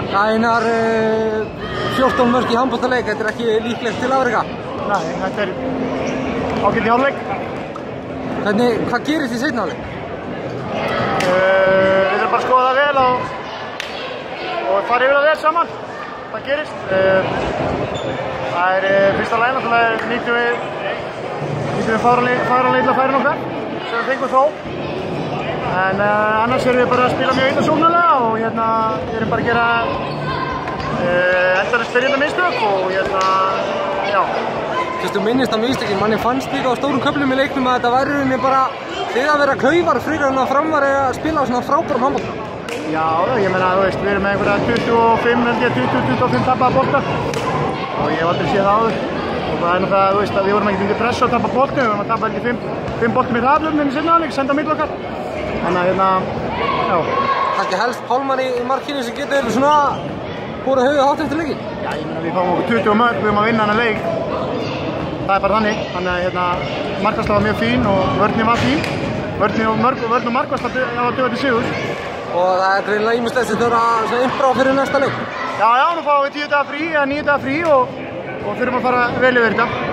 Einar, 14 mörk í handboltaleik, þetta ekki líklegt til afreka? Nei, þetta ágætt í hálfleik. Hvað gerist í seinni hálfleik? Við þurfum bara að skoða það vel og fara yfir það vel saman. Hvað gerist? Það fyrsta lagi náttúrulega nýttum við fáranlega illa færin okkar sem við fengum þó. En annars erum við bara að spila mjög illa sóknarlega og erum bara að gera endanlega spyrjandi mistök og já. Þú minnist á mistökin, manni fannst líka á stórum köflum í leiknum að þetta væri rauninni bara þið að vera klaufar frekar en að Fram var að spila á svona frábærum handbolta. Já, ég meina, við erum með einhverja 20-25 tapaða bolta og ég hef aldrei séð það áður. Og það náttúrulega, við vorum ekkert undir pressu að tapa boltum, við vorum að tapa ekki 5 boltum í hraðlöfnum í seinni hálfleik, senda á milli okkar. Þannig að já. Kannski helst Pálmann í markinu sem getur svona borið höfuðið hátt eftir leikinn? Já, ég meina, við fáum okkur 20 mörk, við höfum að vinna þennan leik. Það bara þannig. Þannig að markvarsla var mjög fín og vörnin var fín. Vörn og markvarsla hafa dugað til sigurs. Og það greinilega ýmislegt sem þurfa að impra fyrir næsta leik? Já, nú fáum við 10 daga frí eða 9 daga frí og þurfum að fara vel yfir þetta.